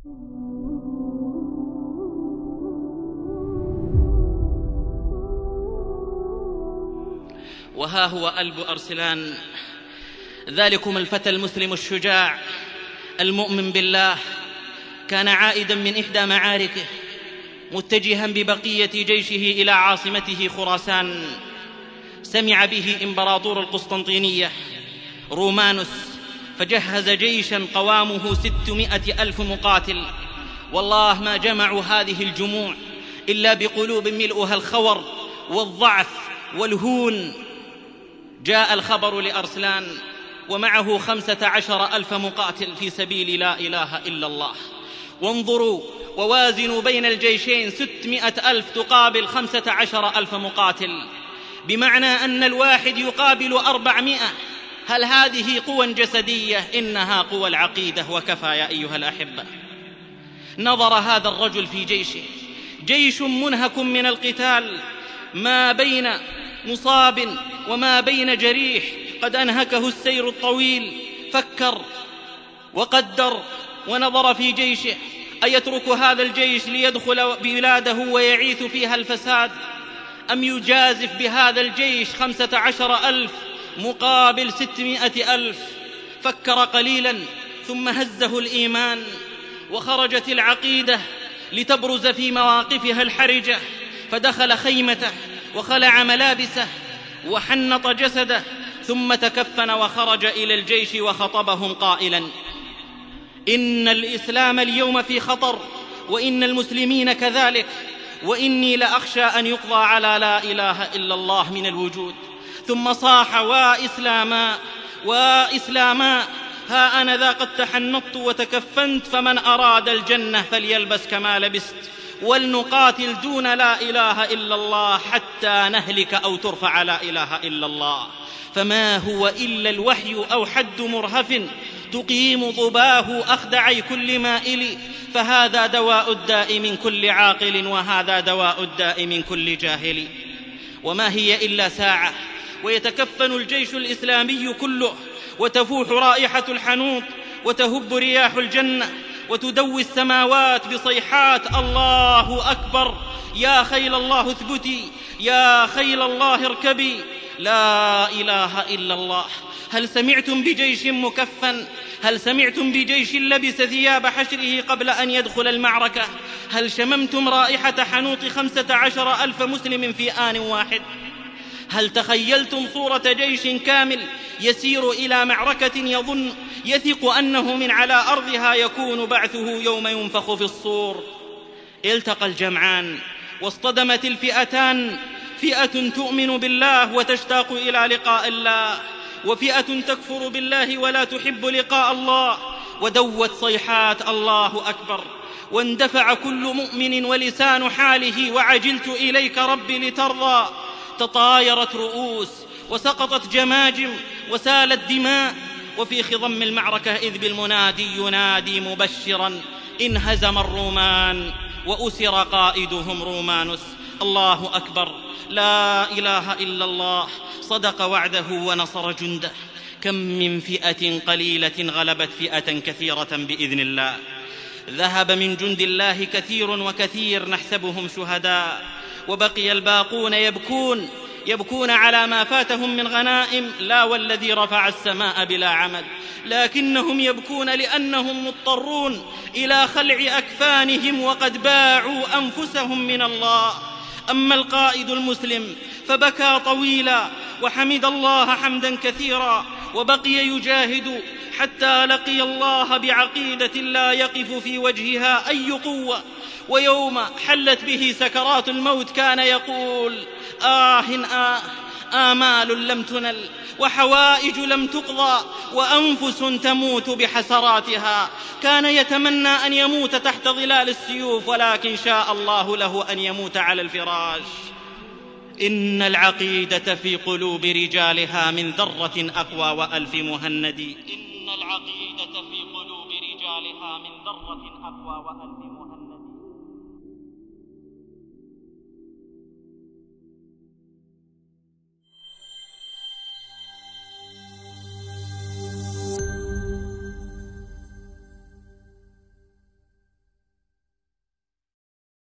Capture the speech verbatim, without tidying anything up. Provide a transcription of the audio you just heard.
وها هو ألب أرسلان، ذلكم الفتى المسلم الشجاع المؤمن بالله، كان عائدا من إحدى معاركه متجها ببقية جيشه إلى عاصمته خراسان. سمع به إمبراطور القسطنطينية رومانوس، فجهز جيشا قوامه ستمائة ألف مقاتل. والله ما جمعوا هذه الجموع إلا بقلوب ملؤها الخور والضعف والهون. جاء الخبر لأرسلان ومعه خمسة عشر ألف مقاتل في سبيل لا إله إلا الله. وانظروا ووازنوا بين الجيشين، ستمائة ألف تقابل خمسة عشر ألف مقاتل، بمعنى أن الواحد يقابل أربعمائة. هل هذه قوى جسدية؟ إنها قوى العقيدة وكفى يا أيها الأحبة. نظر هذا الرجل في جيشه، جيش منهك من القتال، ما بين مصاب وما بين جريح، قد أنهكه السير الطويل. فكر وقدر ونظر في جيشه، أيترك هذا الجيش ليدخل بلاده ويعيث فيها الفساد، أم يجازف بهذا الجيش خمسة عشر ألف مقابل ستمائة ألف؟ فكر قليلا ثم هزه الإيمان، وخرجت العقيدة لتبرز في مواقفها الحرجة. فدخل خيمته وخلع ملابسه وحنط جسده، ثم تكفن وخرج إلى الجيش وخطبهم قائلا: إن الإسلام اليوم في خطر، وإن المسلمين كذلك، وإني لأخشى أن يقضى على لا إله إلا الله من الوجود. ثم صاح: وإسلاما وإسلاما، ها أنا ذا قد تحنطت وتكفنت، فمن أراد الجنة فليلبس كما لبست، ولنقاتل دون لا إله إلا الله حتى نهلك أو ترفع لا إله إلا الله. فما هو إلا الوحي أو حد مرهف تقيم ضباه أخدعي كل مائل، فهذا دواء الداء من كل عاقل، وهذا دواء الداء من كل جاهل. وما هي إلا ساعة ويتكفن الجيش الإسلامي كله، وتفوح رائحة الحنوط، وتهب رياح الجنة، وتدوي السماوات بصيحات: الله أكبر، يا خيل الله اثبتي، يا خيل الله اركبي، لا إله إلا الله. هل سمعتم بجيش مكفن؟ هل سمعتم بجيش لبس ثياب حشره قبل أن يدخل المعركة؟ هل شممتم رائحة حنوط خمسة عشر ألف مسلم في آن واحد؟ هل تخيلتم صورة جيش كامل يسير إلى معركة يظن يثق أنه من على أرضها يكون بعثه يوم ينفخ في الصور؟ التقى الجمعان واصطدمت الفئتان، فئة تؤمن بالله وتشتاق إلى لقاء الله، وفئة تكفر بالله ولا تحب لقاء الله. ودوت صيحات: الله أكبر، واندفع كل مؤمن ولسان حاله: وعجلت إليك ربي لترضى. تطايرت رؤوس وسقطت جماجم وسالت دماء. وفي خضم المعركة إذ بالمنادي ينادي مبشرا: انهزم الرومان وأسر قائدهم رومانوس. الله أكبر، لا إله إلا الله، صدق وعده ونصر جنده. كم من فئة قليلة غلبت فئة كثيرة بإذن الله. ذهب من جند الله كثير وكثير نحسبهم شهداء، وبقي الباقون يبكون يبكون على ما فاتهم من غنائم، لا والذي رفع السماء بلا عمد، لكنهم يبكون لأنهم مضطرون إلى خلع أكفانهم وقد باعوا أنفسهم من الله. أما القائد المسلم فبكى طويلا وحمد الله حمدا كثيرا، وبقي يجاهد حتى لقي الله بعقيدة لا يقف في وجهها أي قوة. ويوم حلت به سكرات الموت كان يقول: آه آه، آمال لم تنل، وحوائج لم تقضى، وأنفس تموت بحسراتها. كان يتمنى أن يموت تحت ظلال السيوف، ولكن شاء الله له أن يموت على الفراش. إن العقيدة في قلوب رجالها من ذرة أقوى وألف مهند. إن العقيدة في قلوب رجالها من ذرة أقوى وألف مهند.